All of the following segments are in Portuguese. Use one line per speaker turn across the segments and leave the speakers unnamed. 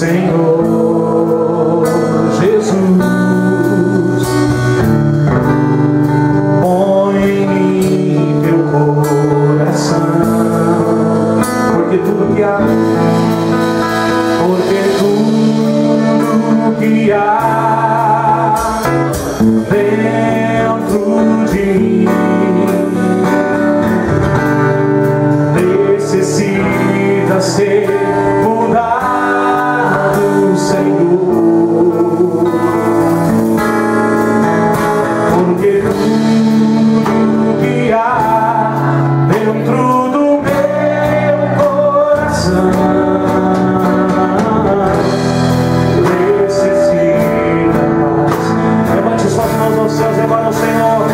Senhor Jesus, põe em mim teu coração, porque tudo que há dentro de mim necessita ser mudado, Senhor, porque tudo que há dentro do meu coração agora ao Senhor.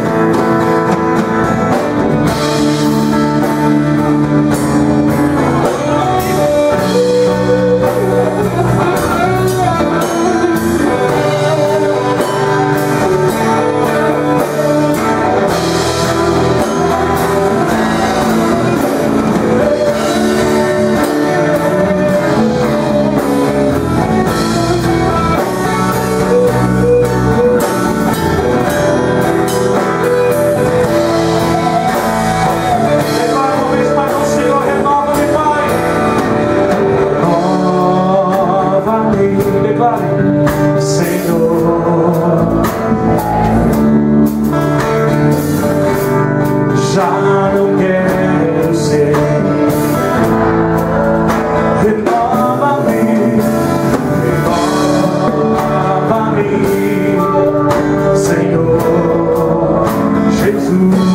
Senhor, já não quero ser. Renova-me, Senhor Jesus,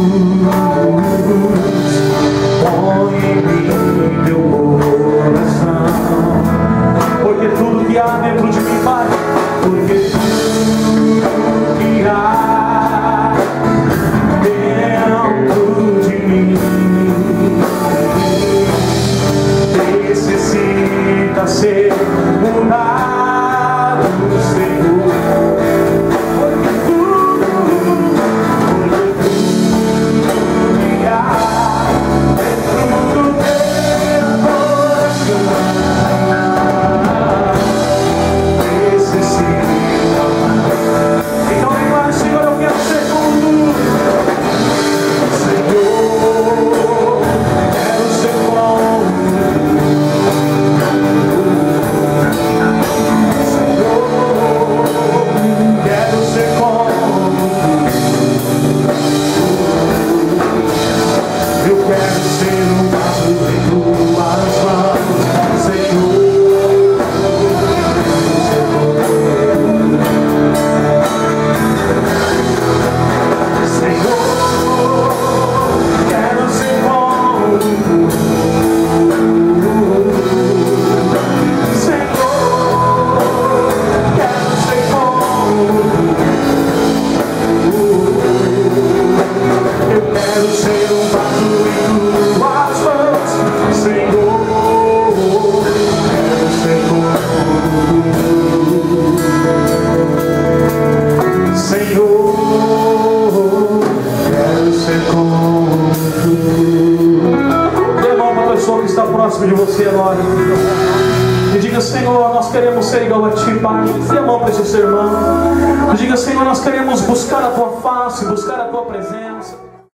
põe em mim teu coração, porque tudo que há dentro de mim, Pai, porque tudo que há dentro de mim necessita ser mudado, Senhor, porque tudo que há dentro do teu coração próximo de você agora e diga: Senhor, nós queremos ser igual a Ti, Pai. Dê a mão para esse seu irmão e diga: Senhor, nós queremos buscar a Tua face, buscar a Tua presença.